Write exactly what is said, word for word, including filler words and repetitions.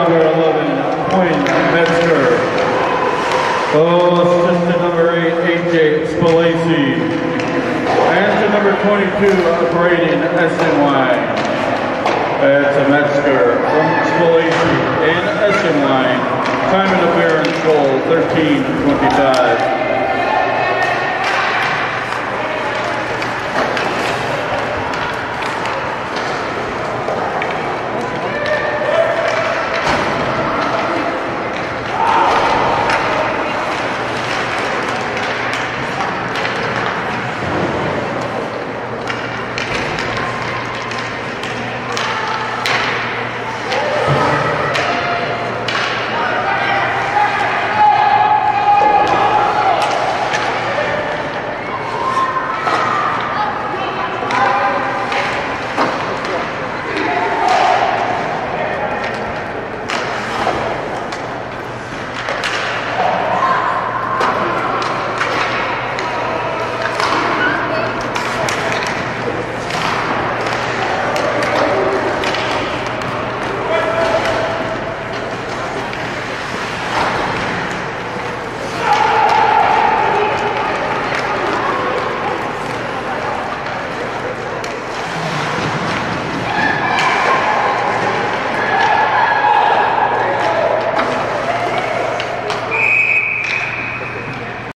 number eleven, Quinn Metzger. Oh, assistant number eight, A J Spalacy. And to number twenty-two, Braden Essenwine. That's a Metzger from Spalacy and Essenwine. Time in appearance goal, thirteen twenty-five.